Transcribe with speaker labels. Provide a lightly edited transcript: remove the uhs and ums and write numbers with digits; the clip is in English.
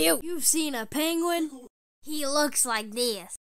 Speaker 1: You've seen a penguin?
Speaker 2: He looks like this.